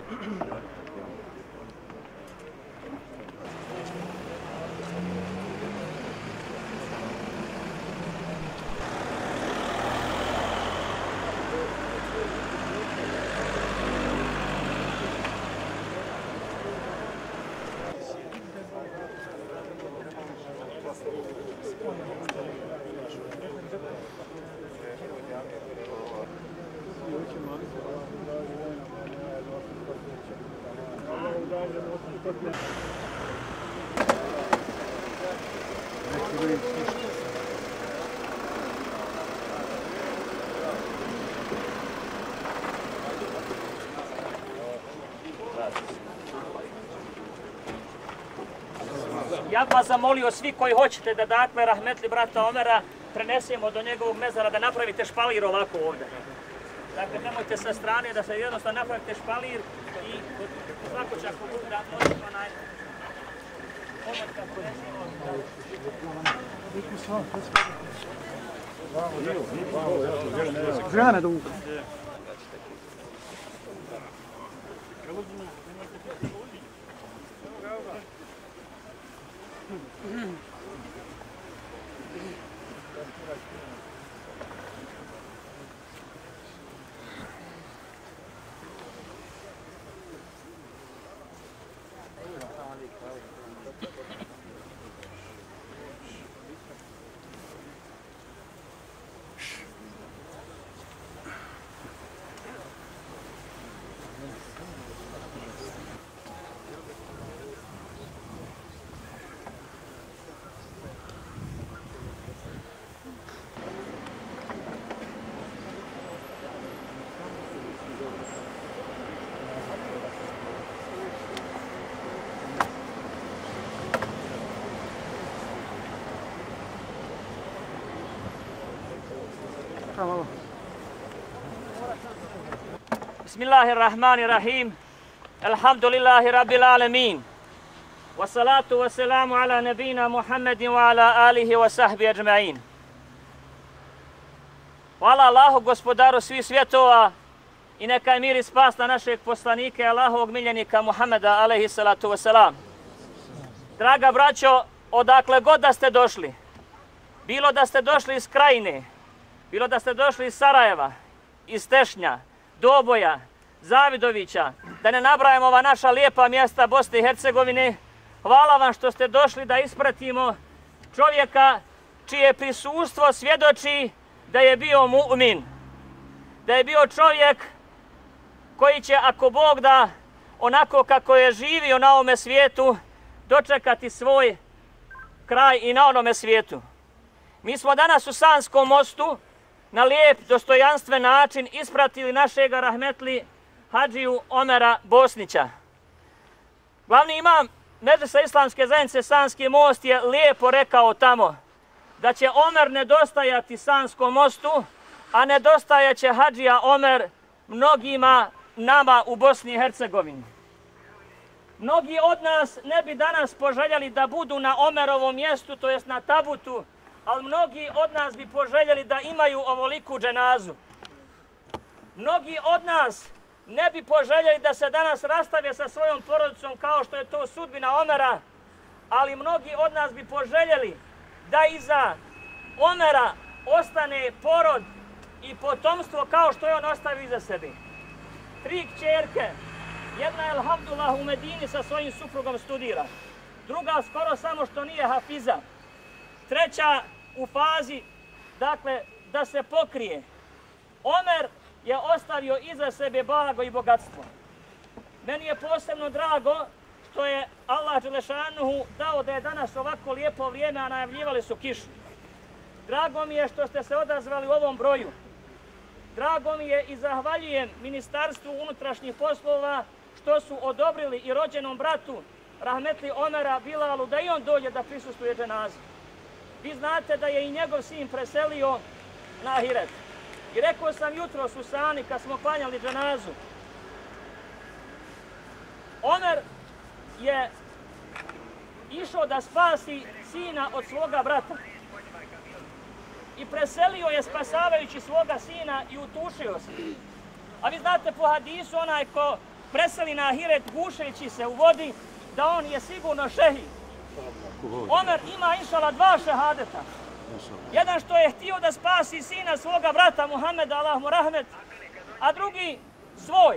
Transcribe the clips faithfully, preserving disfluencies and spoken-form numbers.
Ja bih vas zamolio svi koji hoćete da dakle rahmetli brata Omera prenesemo do njegovog mezara da napravite špalir ovako ovdje. Dakle, nemojte sa strane da se jednostavno napravite špalir i svako će ako bude da možemo onaj pomoć kako nesimo. Žena duga. Bismillahirrahmanirrahim. Alhamdulillahi rabbil alamin. Wassalatu wassalamu ala nabina Muhammedin wa ala alihi wa sahbihi ajma'in. Hvala Allahu, gospodaru svih svjetova, i neka je mir i spas na našeg poslanika, Allahovog miljenika Muhammeda alejhi salatu wassalam. Draga braćo, odakle god da ste došli, bilo da ste došli iz Krajine, bilo da ste došli iz Sarajeva, iz Tešnja, Doboja, Zavidovića, da ne nabrajamo ova naša lijepa mjesta Bosne i Hercegovine, hvala vam što ste došli da ispratimo čovjeka čije prisustvo svjedoči da je bio mu'min, da je bio čovjek koji će, ako Bog da, onako kako je živio na ovome svijetu, dočekati svoj kraj i na onome svijetu. Mi smo danas u Sanskom mostu na lijep, dostojanstven način ispratili našega rahmetli Hadžiju Omera Bosnića. Glavni imam Medresa Islamske zajednice Sanski most je lijepo rekao tamo da će Omer nedostajati Sanskom mostu, a nedostajaće Hadžija Omer mnogima nama u Bosni i Hercegovini. Mnogi od nas ne bi danas poželjeli da budu na Omerovom mjestu, to jest na tabutu, ali mnogi od nas bi poželjeli da imaju ovoliku dženazu. Mnogi od nas ne bi poželjeli da se danas rastave sa svojom porodicom kao što je to sudbina Omera, ali mnogi od nas bi poželjeli da iza Omera ostane porod i potomstvo kao što je on ostavio iza sebe. Tri kćerke, jedna je alhamdulillah u Medini sa svojim suprugom studira, druga skoro samo što nije hafiza, treća u fazi, dakle, da se pokrije. Omer je ostavio iza sebe blago i bogatstvo. Meni je posebno drago što je Allah Đelešanuhu dao da je danas ovako lijepo vrijeme, a najavljivali su kišu. Drago mi je što ste se odazvali u ovom broju. Drago mi je i zahvaljujem Ministarstvu unutrašnjih poslova što su odobrili i rođenom bratu rahmetli Omera Bilalu da i on dođe da prisustvuje dženazi. Vi znate da je i njegov sin preselio na ahiret. I rekao sam jutros u Sani kad smo klanjali dženazu, Omer je išao da spasi sina od svoga brata. I preselio je spasavajući svoga sina i utušio se. A vi znate po hadisu onaj ko preseli na ahiret gušeći se u vodi, da on je sigurno šehid. Omer ima inšala dva šehadeta. Jedan što je htio da spasi sina svoga brata Muhameda, Allah mu rahmet, a drugi svoj.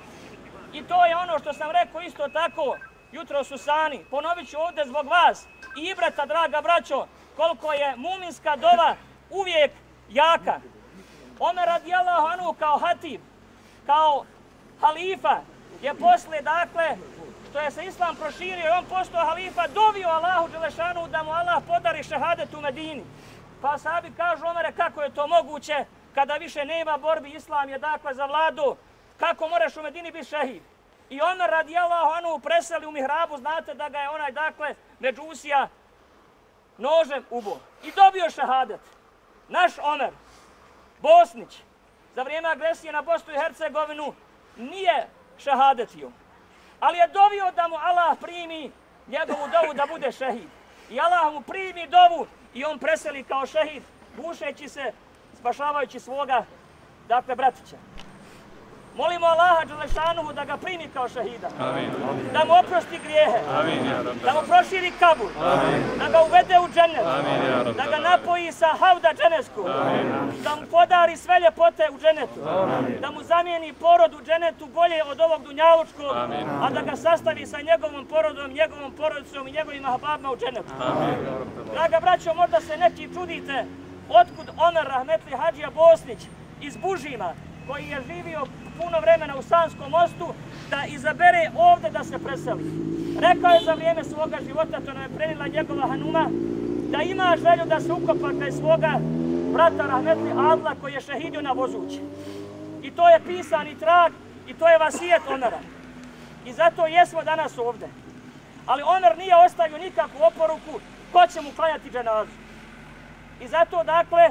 I to je ono što sam rekao isto tako jutros u Sani. Ponovit ću ovdje zbog vas i ibrata, draga braćo, koliko je muminska dova uvijek jaka. Omer radijallahu anhu kao hatib, kao halifa, je posle, dakle, što je se islam proširio i on postao halifa, dovio Allahu dželešanu da mu Allah podari šehadet u Medini. Pa sahabi kažu, Omere, kako je to moguće kada više nema borbi, islam je dakle za vladu, kako moraš u Medini biti šehid? I Omer radijallahu anhu preseli u mihrabu, znate da ga je onaj dakle Međusija nožem ubo i dobio šehadet. Naš Omer, Bosnić, za vrijeme agresije na Bosnu i Hercegovinu nije šehadetio, ali je dovio da mu Allah primi njegovu dovu da bude šehid. I Allah mu primi dovu i on preseli kao šehid, gušeći se, spašavajući svoga, dakle, bratića. Molimo Allaha dželešanuhu da ga primi kao šehida, Amin. Da mu oprosti grijehe, Amin, da mu proširi kabur, Amin. Da ga uvede u džennet, Amin, da ga napoji sa havda dženetsku, da mu podari sve ljepote u džennetu, Amin. Da mu zamijeni porod u džennetu bolje od ovog dunjalučkog, Amin. A da ga sastavi sa njegovom porodom, njegovom porodicom i njegovim ahbabima u džennetu. Amin. Draga braćo, možda se neki čudite otkud Omer rahmetli Hadžija Bosnić iz Bužima, koji je živio puno vremena u Sanskom mostu, da izabere ovdje da se preseli. Rekao je za vrijeme svoga života, to nam je prenijela njegova hanuma, da ima želju da se ukopa kraj svoga brata rahmetli Adla koji je šehidio na Vozući. I to je pisani trag i to je vasijet Omera. I zato jesmo danas ovdje. Ali Omer nije ostavio nikakvu oporuku ko će mu klanjati dženazu. I zato, dakle,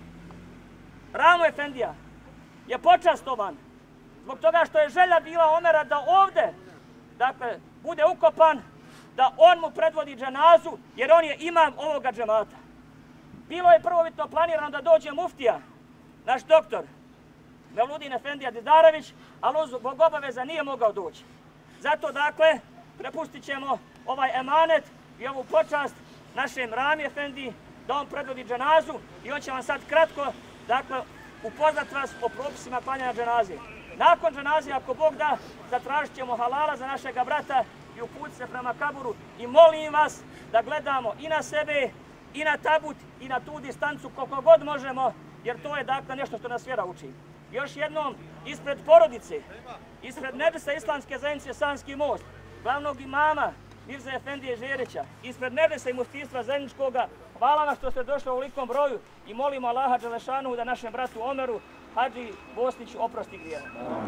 Ramo Efendija je počastovan zbog toga što je želja bila Omera da ovdje, dakle, bude ukopan, da on mu predvodi dženazu, jer on je imam ovoga džemata. Bilo je prvobitno planirano da dođe muftija, naš doktor Mevludin Efendija Didarević, ali on zbog obaveza nije mogao doći. Zato, dakle, prepustit ćemo ovaj emanet i ovu počast našem Rami Efendiji da on predvodi dženazu i on će vam sad kratko, dakle, upoznat vas o propisima klanjanja dženaze. Nakon dženaze, ako Bog da, zatražit ćemo halala za našega brata i uputit se prema kaburu i molim vas da gledamo i na sebe, i na tabut, i na tu distancu koliko god možemo, jer to je, dakle, nešto što nas vjera uči. Još jednom, ispred porodice, ispred Medresa Islamske zajednice Sanski most, glavnog imama Mirza Efendije Žerića, ispred Medresa i muftijstva zajedničkoga, hvala vam što ste došli u ovolikom broju i molimo Allaha dželešanu da našem bratu Omeru Hadži Bosniću oprosti grijehe.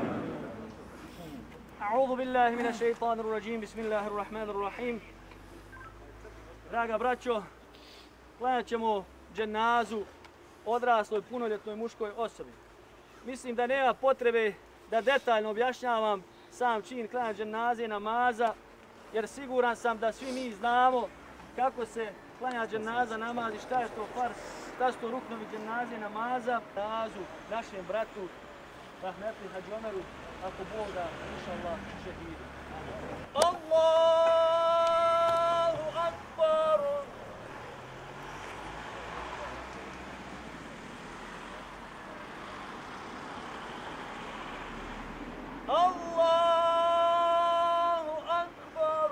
A'udhu billahi minash shaitanir rajim, bismillahir rahmanir rahim. Draga braćo, klanjat ćemo dženazu odrasloj punoljetnoj muškoj osobi. Mislim da nema potrebe da detaljno objašnjavam sam čin klanja dženaze namaza, jer siguran sam da svi mi znamo kako se klanja dženaza namaz i šta je to fars, šta su to ruknovi dženaze namaza. Dženazu našem bratu rahmetli Hadži Omeru, ako Bog da, inšallah, šehidu. Allahu akbar. Allahu akbar.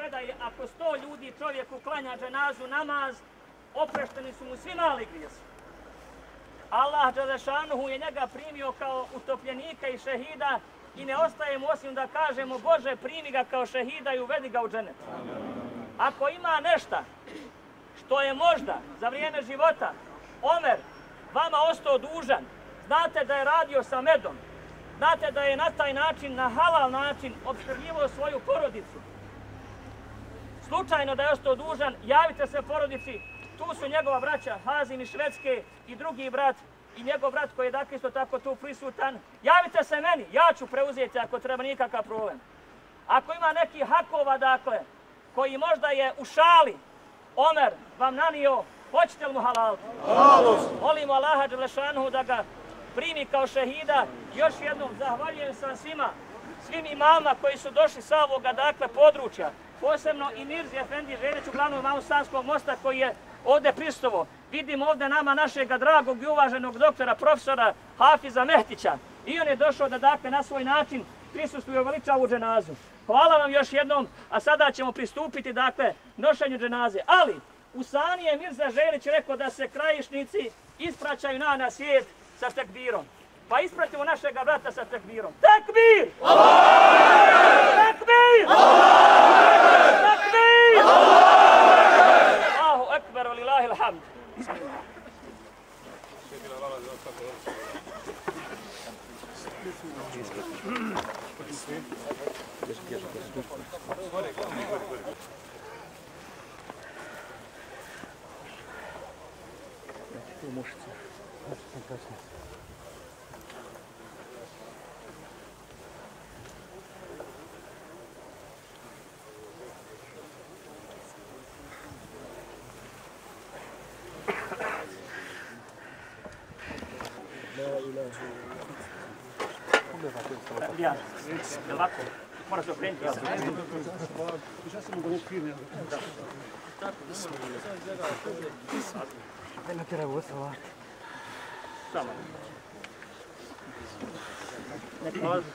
predaje, ako sto ljudi čovjeku klanja dženazu namaz, oprešteni su mu svi mali grijesi. Allah Đelešanuhu je njega primio kao utopljenika i šehida i ne ostaje mu osim da kažemo Bože primi ga kao šehida i uvedi ga u dženet. Ako ima nešto što je možda za vrijeme života Omer vama ostao dužan, znate da je radio sa medom, znate da je na taj način, na halal način, opskrbljivao svoju porodicu. Slučajno da je ostao dužan, javite se porodici, tu su njegova braća Hazim iz Švedske i drugi brat i njegov brat koji je dakle isto tako tu prisutan. Javite se meni, ja ću preuzeti ako treba, nikakav problem. Ako ima neki hakova, dakle, koji možda je u šali Omer vam nanio, hoćete li mu halal? Molimo Allaha Đelešanuhu da ga primi kao šehida. Još jednom zahvaljujem se vam svima, svim imama koji su došli sa ovoga dakle područja, posebno i Mirzi Efendi Želić, uglavnom imamu Sanskog mosta koji je ovdje prisustvovao. Vidimo ovdje nama našega dragog i uvaženog doktora, profesora Hafiza Mehtića. I on je došao da dakle na svoj način prisustvuje u veličavu dženazu. Hvala vam još jednom, a sada ćemo pristupiti dakle nošenju dženaze. Ali u Sani je Mirza Želić rekao da se krajišnici ispraćaju na na svijet sa tekbirom. Pa ispratimo našega brata sa tekbirom. Tekbir! Tekbir! Tekbir! Allahu ekber, velillahi alhamd. Ja, jel' lako? Mora se okrenuti, jel'? Ne natjeraj u osnovu. Samo. Ne prolazi.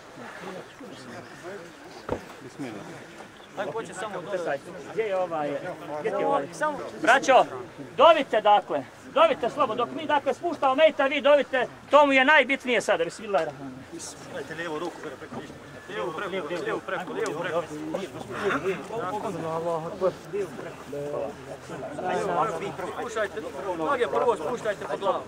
Bismillah. Tako hoće samo dodati. Gdje je ovaj? Gdje je ovaj? Braćo, dovite dakle. Dovite slobodno. Dok mi dakle spuštamo mejta, vi dovite. To mu je najbitnije sada. Bismillahirrahmanirrahim. Dajte lijevu ruku preko ništa. Lijevu preko, lijevu preko, lijevu preko. Spuštajte, noge prvo spuštajte pod glavu.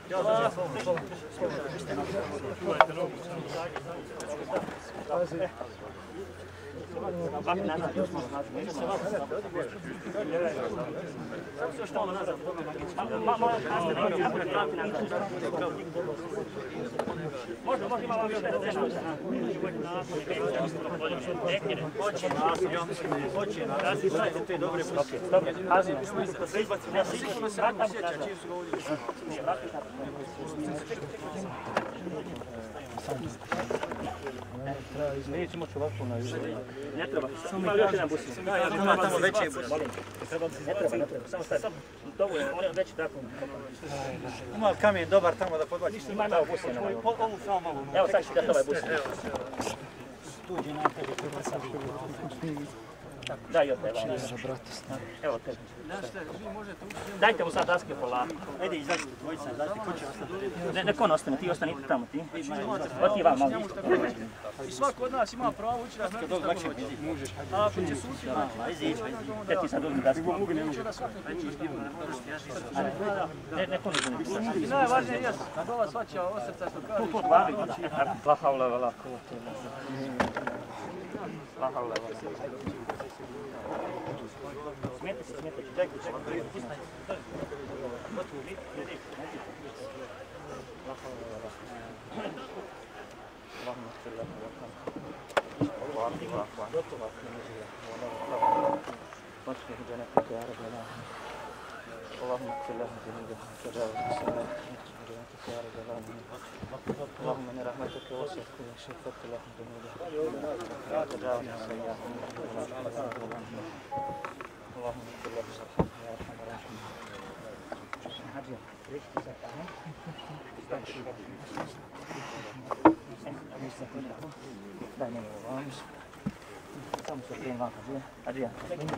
Možda, možda imamo još nešto. Hoće nas, hoće nas. Različajte te dobre puske. Dobro, hazimo. Ja sigurno se rano sjeća čim su ga ovdje. Neće moći ovako na južu. Ne treba. Ima još jedan busi. Ima tamo veće busi. Ne treba, ne treba. Samo stavi. Dovoljno, on je veći tako. Ima li kamen dobar tamo da podvaći? Ima malo busi. Ovu samo malo. Evo sad ću dati ovaj busi. Tuđi napad je treba sad. Daj od tebe. Evo tebe. Dajte mu sad daske polako. Ajde, izađite, dvojica, izađite, ko će ostati? Ne, neko ne ostane, ti ostanite tamo, ti. Oti vam, malo. I svako od nas ima pravo ući da znati šta god. A ako će suci, ajde, ići. Te ti sad uzmi daske. Neko ne uzme. I najvažnije je da dova svaća od srca što kaže. Tu, tu, glavi. La havla vala kuvvete illa billah. La havla vala kuvvete. Smijete se, smijete se, čekaj, čekaj. Allahumma ighfir lahu warhamhu. واصلح جنتك يا رب العالمين. اللهم اغفر له ذنوبه وتجاوز جنتك يا رب العالمين. اللهم ان رحمتك وسعت كل شيء فاغفر له ذنوبه وتجاوز سيئاته. اللهم اغفر له وارحمه يا ارحم الراحمين. Daj mi ovo. samo se prijem vaka, Adrian.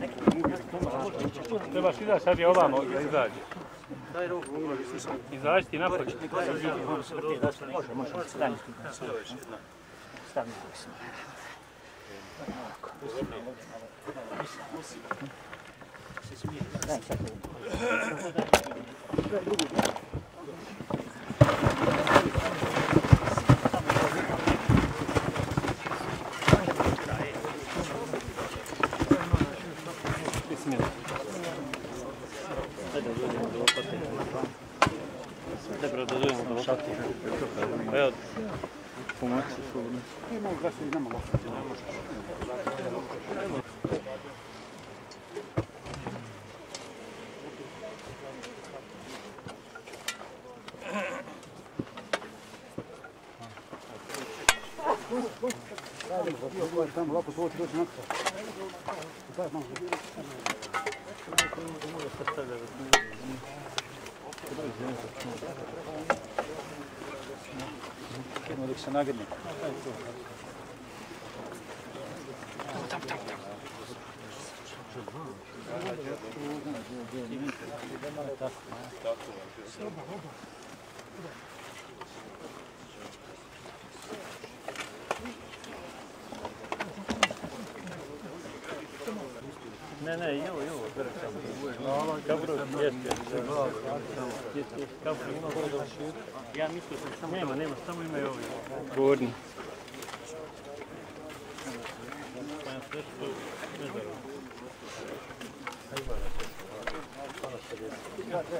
Trebaš izaći, sad je ovamo da izađe. Izaći ti napolje. Može, može, stavim ti. Stavim ti. Daj, sad. Dobro, da dojemo do lopate. Evo, pomoći su. Imamo gasi i nama lopate. Tamo lopatu doći doći nakon. Daj, malo. Idemo dok se nagrne. Tam, tam, tam. Ne, ne, evo, evo, bere tamo. Kabro, jeste. Kabro, ima voda u širu. Ja mislio sam samo... Nema, nema, samo ima i ovi. Gornji. Pa ja sve što... Ne znam. Hvala se djeti.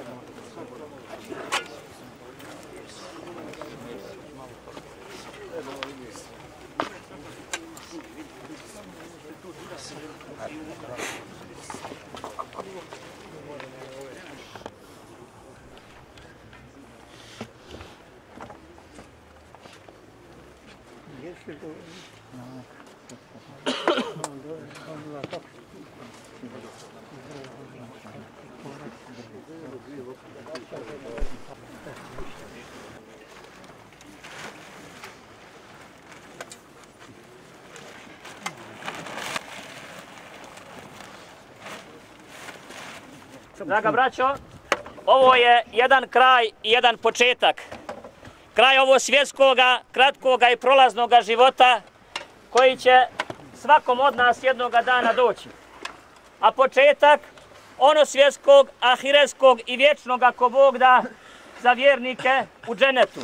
Draga braćo, ovo je jedan kraj i jedan početak. Kraj ovo svjetskoga, kratkoga i prolaznoga života koji će svakom od nas jednoga dana doći. A početak ono svjetskog, ahiretskog i vječnog, ako Bog da, za vjernike u dženetu.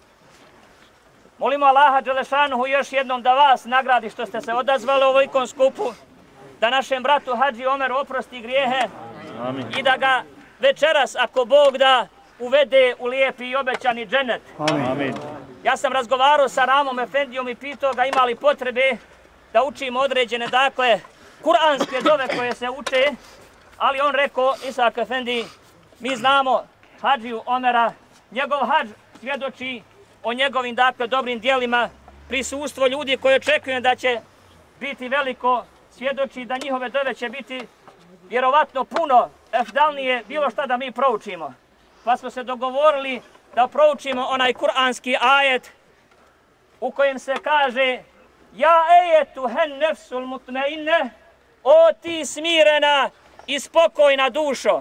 Molimo Allaha Đelešanuhu još jednom da vas nagradi što ste se odazvali u ovolikom skupu, da našem bratu Hadži Omeru oprosti grijehe. Amin. I da ga večeras, ako Bog da, uvede u lijepi i obećani dženet. Amin. Ja sam razgovarao sa Ramom Efendijom i pitao ga ima li potrebe da učimo određene, dakle, kuranske dove koje se uče, ali on rekao, Isak Efendi, mi znamo Hadžiju Omera, njegov hadž svjedoči o njegovim, dakle, dobrim dijelima, prisustvo ljudi koji očekuju da će biti veliko, svjedoči da njihove dove će biti vjerovatno puno efdalnije bilo šta da mi proučimo. Pa smo se dogovorili da proučimo onaj kuranski ajet u kojem se kaže Ja ejetu hen nefsul mutmeinne, o ti smirena i spokojna dušo,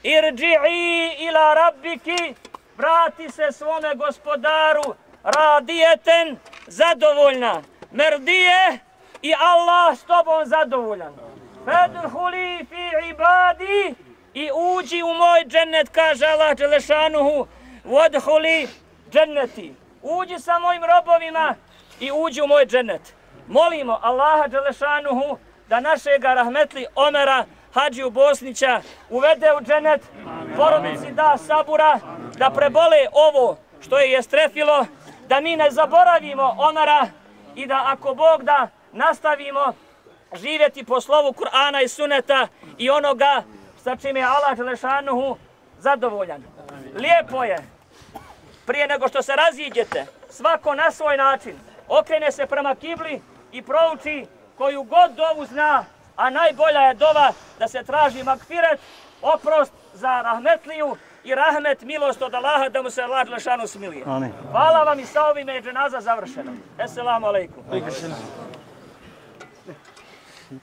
irđi'i ila rabbiki, vrati se svome gospodaru, radijeten, zadovoljna, merdije i Allah s tobom zadovoljan. Fedhuli fi ibadi, i uđi u moj džennet, kaže Allah Đelešanuhu, vodhuli dženneti. Uđi sa mojim robovima i uđi u moj džennet. Molimo Allaha Đelešanuhu da našega rahmetli Omera Hadžiju Bosnića uvede u džennet, porodici da sabura, da prebole ovo što je jestrefilo, da mi ne zaboravimo Omera i da ako Bog da nastavimo živjeti po slovu Kur'ana i Suneta i onoga sa čim je Allah Đelešanuhu zadovoljan. Lijepo je, prije nego što se raziđete, svako na svoj način okrene se prema kibli i prouči koju god dovu zna, a najbolja je dova da se traži magfiret, oprost za rahmetliju i rahmet, milost od Allaha, da mu se Allah Đelešanuhu smilije. Amin. Hvala vam i sa ovime je dženaza završena. Esselamu alaikum.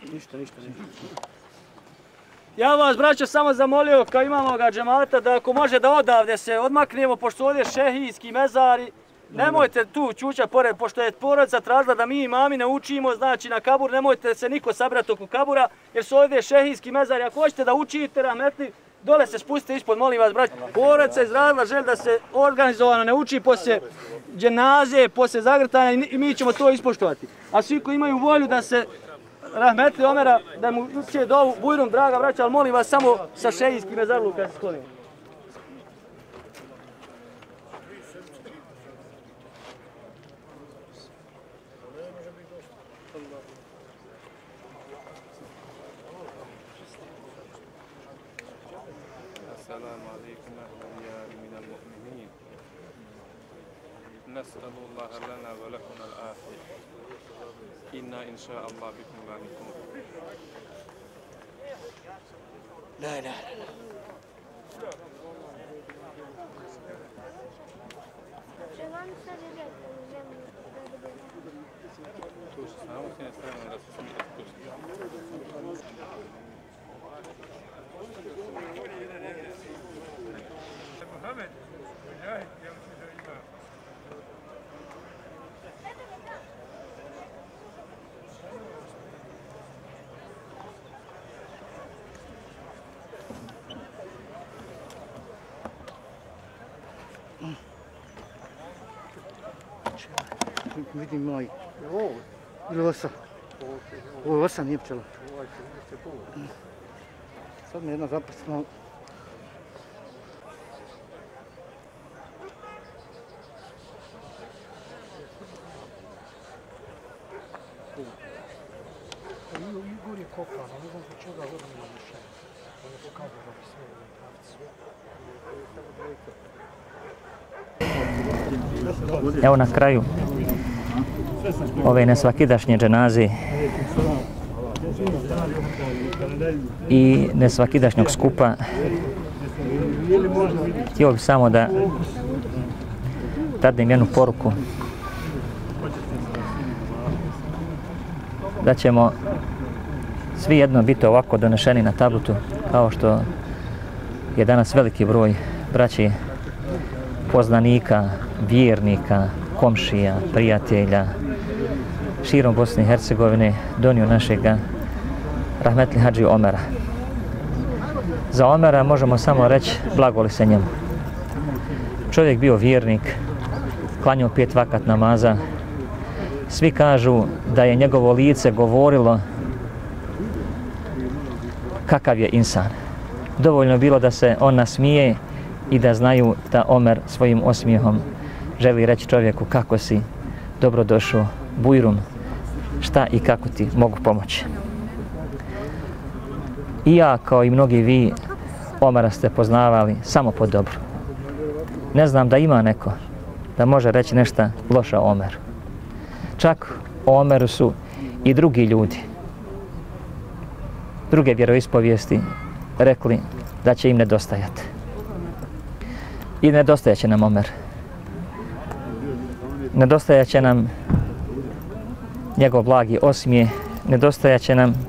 Ništa, ništa, ništa. Ja vas, braćo, samo zamolio, kao imamo ga džemata, da ako može da odavde se odmaknemo, pošto ovdje šehijski mezari, nemojte tu čuča pored, pošto je porodica tražila da mi imami ne učimo, znači na kabur, nemojte se niko sabrati oko kabura, jer su ovdje šehijski mezari. Ako hoćete da učite, rahmetli, dole se spustite ispod, molim vas, braćo. Porodica izradila želj da se organizovano ne uči poslije dženaze, poslije zagrtanja i mi ćemo to ispoštovati. A svi koji imaju volju da se rahmetli Omera, da mu uče dovu bujrum, draga braća, ali molim vas samo sa šehijskim mezarluka se sklonimo. السلام عليكم أهلا ديار من المؤمنين نسأل الله لنا ولكم العافية إنا إن شاء الله بكم لاحقون لا إله إلا الله. محمد مجاهد يا مسجد الإمام Vidim moj. Ili osa? Ovo je osa, nije pčela. Sad me jedna zaprsla. Igor je kopano, ne znam zbog čega vrlo više. On je pokazao da bi sve pravci. Evo na kraju ove nesvakidašnje dženaze i nesvakidašnjog skupa htio bih samo da dadnem jednu poruku da ćemo svi jedno biti ovako donešeni na tabletu kao što je danas veliki broj braći, poznanika, vjernika, komšija, prijatelja širom Bosne i Hercegovine donio našega rahmetli Hadžiju Omera. Za Omera možemo samo reći blagoli se njemu. Čovjek bio vjernik, klanjao pet vakat namaza. Svi kažu da je njegovo lice govorilo kakav je insan. Dovoljno je bilo da se on nasmije i da znaju da Omer svojim osmijehom želi reći čovjeku kako si, dobrodošao, bujrum, šta i kako ti mogu pomoći. I ja, kao i mnogi vi, Omera ste poznavali samo po dobru. Ne znam da ima neko da može reći nešto loše o Omeru. Čak o Omeru su i drugi ljudi, druge vjeroispovijesti rekli da će im nedostajati. I nedostajat će nam Omer. Nedostajat će nam njegov blagi osmijeh, nedostajat će nam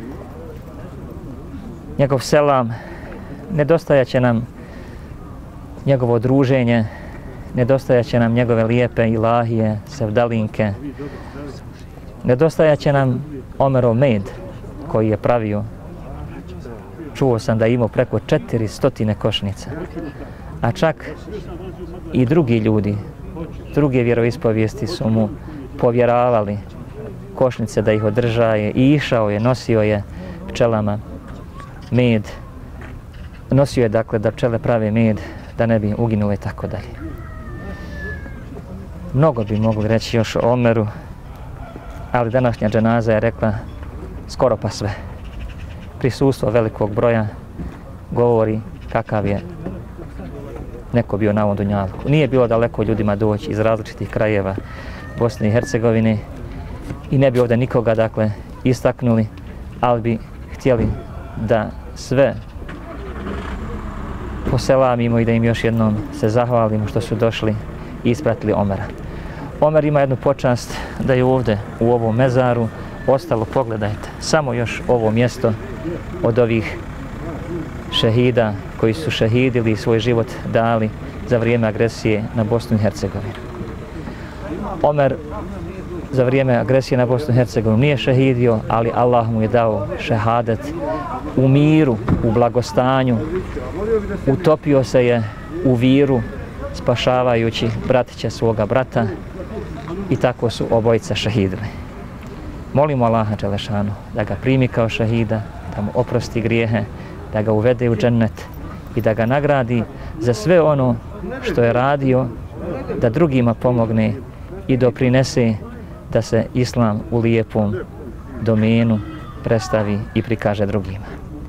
njegov selam, nedostajat će nam njegovo druženje, nedostajat će nam njegove lijepe ilahije, sevdalinke, nedostajat će nam Omerov med koji je pravio. Čuo sam da je imao preko četiri stotine košnica, a čak i drugi ljudi, druge vjeroispovijesti su mu povjeravali košnice da ih održaje i išao je, nosio je pčelama med, nosio je dakle da pčele prave med, da ne bi uginule i tako dalje. Mnogo bi mogli reći još o Omeru, ali današnja dženaza je rekla skoro pa sve. Prisustvo velikog broja govori kakav je neko bio na ovom dunjalku. Nije bilo daleko ljudima doći iz različitih krajeva Bosne i Hercegovine i ne bi ovdje nikoga dakle istaknuli, ali bi htjeli da sve poselamimo i da im još jednom se zahvalimo što su došli i ispratili Omera. Omer ima jednu počast da je ovdje u ovom mezaru ostalo pogledajte. Samo još ovo mjesto od ovih šehida koji su šehidili svoj život dali za vrijeme agresije na Bosnu i Hercegovinu. Omer za vrijeme agresije na Bosnu i Hercegovinu nije šehidio, ali Allah mu je dao šehadet u miru, u blagostanju. Utopio se je u viru, spašavajući bratića svoga brata, i tako su obojica šehidili. Molimo Allaha dželešanu da ga primi kao šehida, da mu oprosti grijehe, da ga uvede u džennet i da ga nagradi za sve ono što je radio, da drugima pomogne i doprinese da se Islam u lijepom domenu predstavi i prikaže drugima.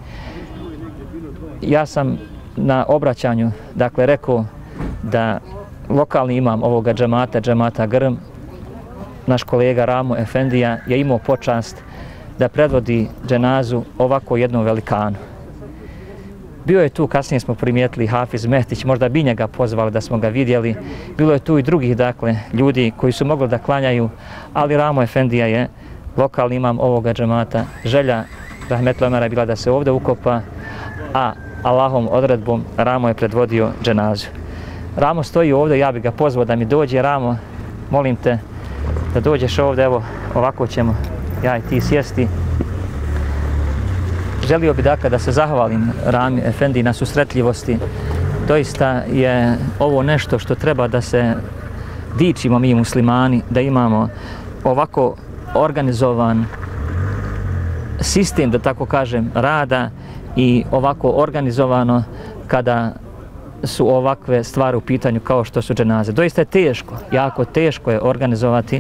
Ja sam na obraćanju dakle rekao da lokalni imam ovoga džemata, džemata Grm, naš kolega Ramo Efendija, je imao počast da predvodi dženazu ovako jednom velikanu. Bio je tu, kasnije smo primijetili, Hafiz Mehtić, možda bi njega pozvali da smo ga vidjeli. Bilo je tu i drugih dakle ljudi koji su mogli da klanjaju, ali Ramo Efendija je lokalni imam ovoga džemata. Želja rahmetli Omera je bila da se ovdje ukopa, a Allahom odredbom Ramo je predvodio dženazu. Ramo stoji ovdje, ja bih ga pozvao da mi dođe. Ramo, molim te da dođeš ovdje, evo ovako ćemo ja i ti sjesti. Želio bih dakle da se zahvalim Rami Efendi na susretljivosti. Doista je ovo nešto što treba da se dičimo mi muslimani, da imamo ovako organizovan sistem, da tako kažem, rada i ovako organizovano kada su ovakve stvari u pitanju kao što su dženaze. Doista je teško, jako teško je organizovati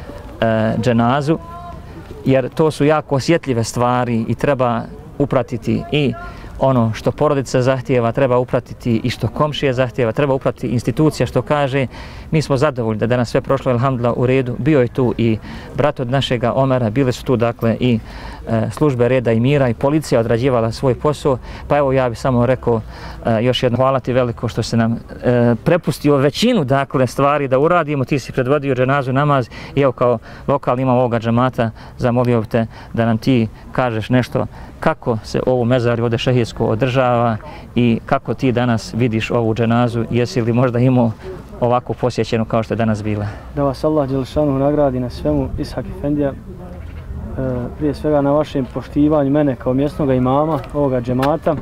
e, dženazu, jer to su jako osjetljive stvari i treba upratiti i ono što porodica zahtijeva, treba upratiti i što komšije zahtijeva, treba upratiti institucija što kaže. Mi smo zadovoljni da danas sve prošlo, alhamdulillah, u redu. Bio je tu i brat od našega Omera, bile su tu dakle i e, službe reda i mira i policija odrađivala svoj posao. Pa evo ja bih samo rekao e, još jedno hvala ti veliko što se nam e, prepustio većinu dakle stvari da uradimo. Ti si predvodio dženazu, namaz i evo kao lokalni imam ovoga džemata zamolio te da nam ti kažeš nešto kako se ovo mezarje ovdje šehidsko održava i kako ti danas vidiš ovu dženazu, jesi li možda imao ovako posjećeno kao što je danas bila? Da vas Allah dželešanu nagradi na svemu, Ishak Efendija, e, prije svega na vašem poštivanju mene kao mjesnog imama ovoga džemata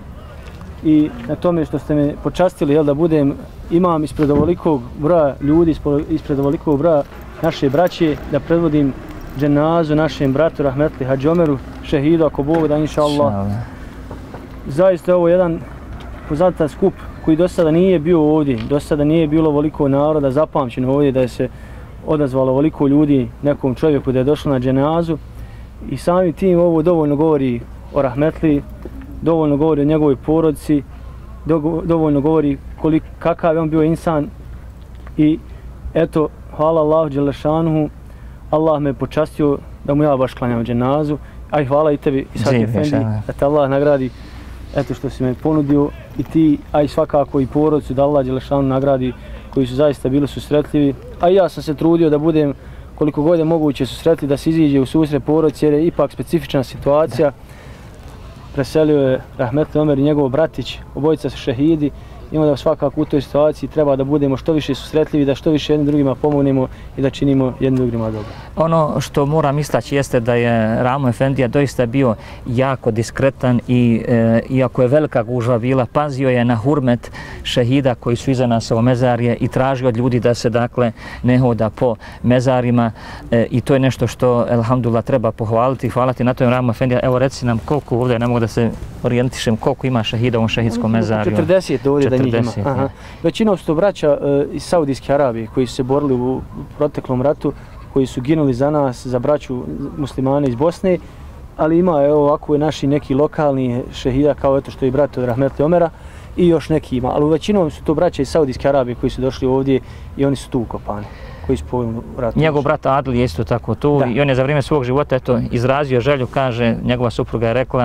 i na tome što ste me počastili jel, da budem imam ispred ovolikog broja ljudi, ispred ovolikog broja naše braće, da predvodim dženazu našem bratu rahmetli Hadži Omeru, šehidu ako Bog da, inša Allah. Zaista je ovo jedan poznatan skup koji do sada nije bio ovdje, do sada nije bilo ovoliko naroda zapamćeno ovdje da je se odazvalo ovoliko ljudi nekom čovjeku da je došlo na dženazu i sami tim ovo dovoljno govori o rahmetli, dovoljno govori o njegovoj porodici, do, dovoljno govori kolik, kakav je on bio insan i eto, hvala Allahu dželešanuhu, Allah me počastio da mu ja baš klanjam dženazu, a i hvala i tebi Ishak Efendi, da te Allah nagradi eto što si me ponudio i ti, a i svakako i porodicu, da Allah dželešanu nagradi koji su zaista bili susretljivi, a i ja sam se trudio da budem koliko god je moguće susretljiv, da se iziđe u susret porodici jer je ipak specifična situacija. Preselio je rahmetli Omer i njegov bratić, obojica su šehidi i onda svakako u toj situaciji treba da budemo što više susretljivi, da što više jednim drugima pomognemo i da činimo jednim drugima dobro. Ono što moram istaći jeste da je Ramo Efendija doista bio jako diskretan i e, iako je velika gužva bila, pazio je na hurmet šehida koji su iza nas ovo mezarje i tražio od ljudi da se dakle ne hoda po mezarima e, i to je nešto što alhamdulillah treba pohvaliti i hvaliti na tome. Ramo Efendija, evo reci nam koliko ovdje, ne mogu da se orijentišem, koliko ima šehida u ovom šehidskom mezarju? četrdeset ovdje da njih ima. Aha. Većinom su to braća uh, iz Saudijske Arabije koji su se borili u proteklom ratu, koji su ginuli za nas, za braću muslimane iz Bosne, ali ima evo ovako naši neki lokalni šehida kao eto što je brat od rahmetli Omera i još neki ima, ali većinom su to braća iz Saudijske Arabije koji su došli ovdje i oni su tu ukopani. Koji su poginuli u ratu. Njegov brat Adil je isto tako tu da. I on je za vrijeme svog života eto izrazio želju, kaže, njegova supruga je rekla,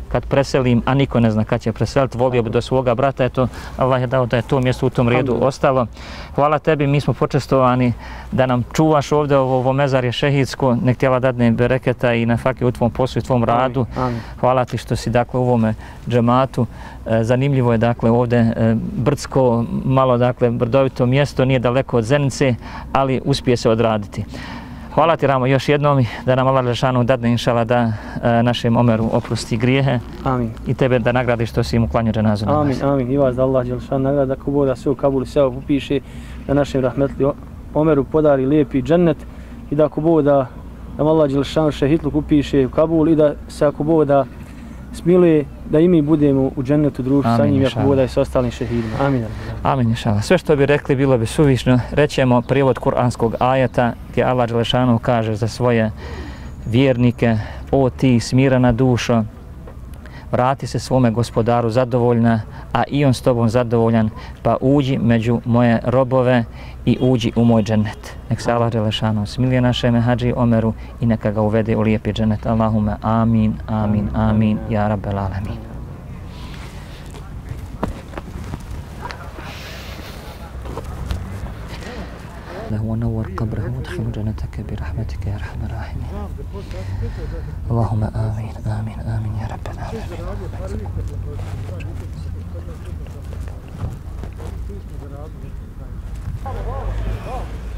kad preselim, a niko ne zna kad će preseliti, volio bi do svoga brata, eto, Allah je dao da je to mjesto u tom redu ostalo. Hvala tebi, mi smo počestovani da nam čuvaš ovdje ovo, ovo mezarje šehidsko, nek ti Allah dadne bereketa i nafake u tvom poslu i tvom radu. Amin. Hvala ti što si dakle u ovome džematu. E, zanimljivo je dakle ovdje e, brdsko, malo dakle brdovito mjesto, nije daleko od Zenice, ali uspije se odraditi. Hvala ti Ramo još jednom da nam Allah Đelešanu dadne inšala da e, našem Omeru oprosti grijehe. Amin. I tebe da nagradi što si im uklanio dženazu namaz. Amin, amin. I vas da Allah Đelešanu nagrada, da ko da sve u Kabulu sve upiše, da našem rahmetli Omeru podari lijepi džennet i da ako Bog da nam Allah Đelešanu šehitluk upiše u Kabul i da se ako Bog da smiluje da i mi budemo u džennetu društvu sa njim, ako Bog da i s ostalim šehidima. Amin. Amin, inšala. Sve što bi rekli bilo bi suvišno. Rećemo prijevod kuranskog ajeta gdje Allah Đelešanu kaže za svoje vjernike: o ti smirana dušo, vrati se svome gospodaru zadovoljna, a i on s tobom zadovoljan, pa uđi među moje robove i uđi u moj džennet. Nek se Allah Đelešanu smilije našeme Hadži Omeru i neka ga uvede u lijepi džennet. Allahume amin, amin, amin, ja rabbel alamin. له ونور قبره وادخله جنتك برحمتك يا ارحم الراحمين. اللهم امين امين امين يا رب العالمين.